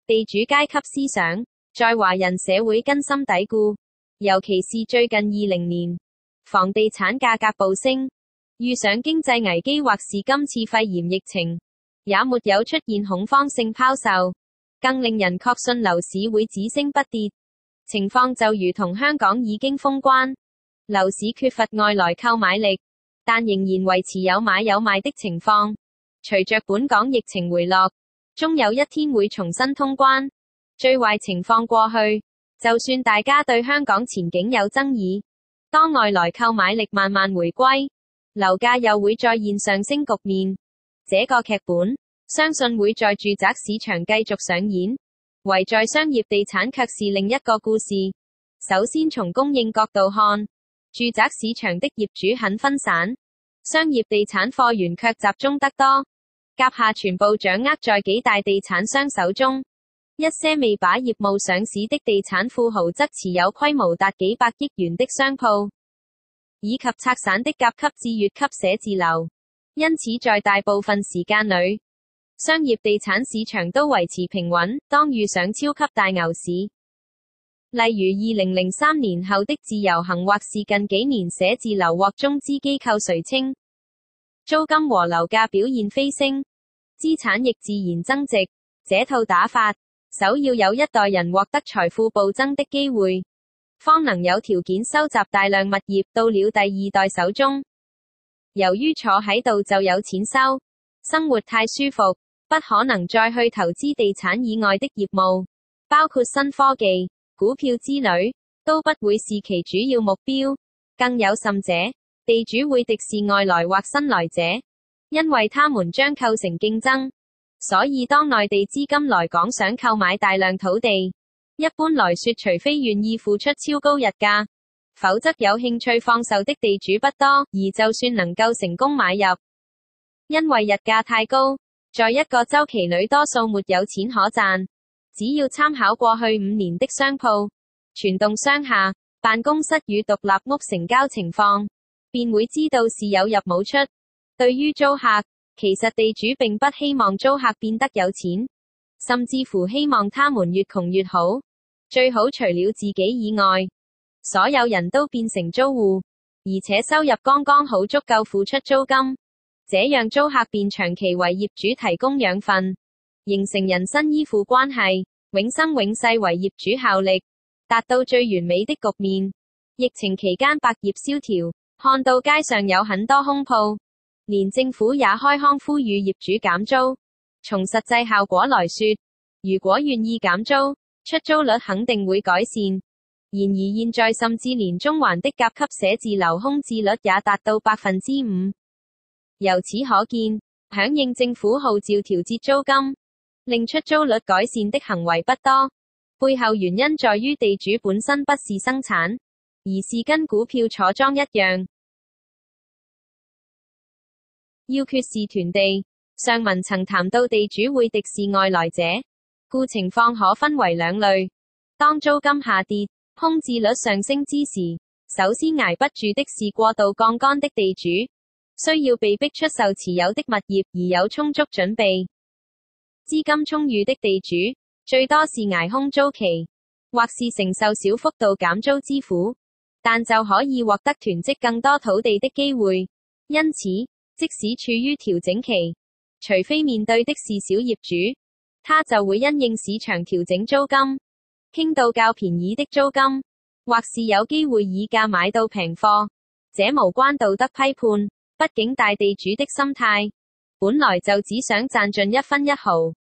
地主階級思想，在華人社會根深蒂固，尤其是最近20年，房地產價格暴升，遇上經濟危機或是今次肺炎疫情，也沒有出現恐慌性拋售，更令人確信樓市會只升不跌。情況就如同香港已經封關，樓市缺乏外來購買力，但仍然維持有買有賣的情況。隨着本港疫情回落，終有一天會重新通關，最壞情況過去，就算大家對香港前景有爭議，當外來購買力慢慢回歸，樓價又會再現上升局面。這個劇本，相信會在住宅市場繼續上演，唯在商業地產卻是另一個故事。首先從供應角度看，住宅市場的業主很分散，商業地產貨源卻集中得多，甲廈全部掌握在幾大地產商手中，一些未把業務上市的地產富豪則持有規模達幾百億元的商鋪，以及拆散的甲級至乙級寫字樓。因此在大部分時間裏，商業地產市場都維持平穩，當遇上超級大牛市，例如2003年後的自由行或是近幾年寫字樓獲中資機構垂青，租金和樓價表現飛升，資產亦自然增值。這套打法，首要有一代人獲得財富暴增的機會，方能有條件收集大量物業到了第二代手中。由於坐喺度就有錢收，生活太舒服，不可能再去投資地產以外的業務，包括新科技、股票之類，都不會是其主要目標。更有甚者，地主會敵視外來或新來者，因為他們將構成競爭。所以當內地資金來港想購買大量土地，一般來說除非願意付出超高日價，否則有興趣放售的地主不多。而就算能夠成功買入，因為日價太高，在一個週期裏多數沒有錢可賺。只要參考過去5年的商鋪、全棟商廈、辦公室與獨立屋成交情況，便會知道是有入冇出。對於租客，其實地主並不希望租客變得有錢，甚至乎希望他們越窮越好，最好除了自己以外，所有人都變成租戶，而且收入剛剛好足夠付出租金，這樣租客便長期為業主提供養分，形成人身依附關係，永生永世為業主效力，達到最完美的局面。疫情期間百業蕭條，看到街上有很多空鋪，連政府也開腔呼籲業主減租。從實際效果來說，如果願意減租，出租率肯定會改善。然而現在甚至連中環的甲級寫字樓空置率也達到 5%。由此可見，響應政府號召調節租金，令出租率改善的行為不多，背後原因在於地主本身不是生產，而是跟股票坐莊一樣，要缺是囤地。上文曾談到地主會敵視外來者，故情況可分為兩類。當租金下跌、空置率上升之時，首先捱不住的是過度槓桿的地主，需要被迫出售持有的物業而有充足準備。資金充裕的地主，最多是捱空租期，或是承受小幅度減租之苦，但就可以獲得囤積更多土地的機會。因此，即使處於調整期，除非面對的是小業主，他就會因應市場調整租金，傾到較便宜的租金，或是有機會以價買到平貨。這無關道德批判，畢竟大地主的心態，本來就只想賺盡一分一毫。